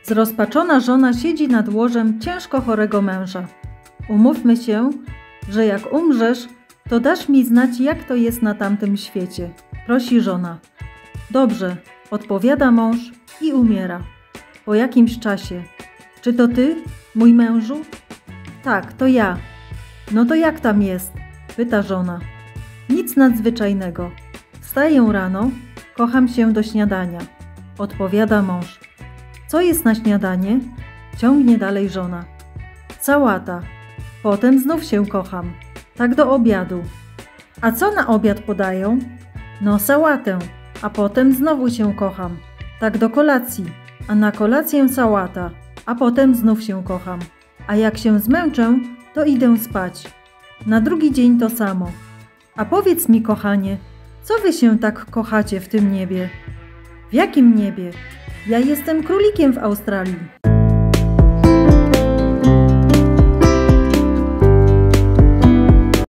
Zrozpaczona żona siedzi nad łożem ciężko chorego męża. Umówmy się, że jak umrzesz, to dasz mi znać, jak to jest na tamtym świecie. Prosi żona. Dobrze, odpowiada mąż i umiera. Po jakimś czasie. Czy to ty, mój mężu? Tak, to ja. No to jak tam jest? Pyta żona. Nic nadzwyczajnego. Wstaję rano, kocham się do śniadania. Odpowiada mąż. Co jest na śniadanie? Ciągnie dalej żona. Sałata. Potem znów się kocham. Tak do obiadu. A co na obiad podają? No sałatę. A potem znowu się kocham. Tak do kolacji. A na kolację sałata. A potem znów się kocham. A jak się zmęczę, to idę spać. Na drugi dzień to samo. A powiedz mi, kochanie, co wy się tak kochacie w tym niebie? W jakim niebie? Ja jestem królikiem w Australii.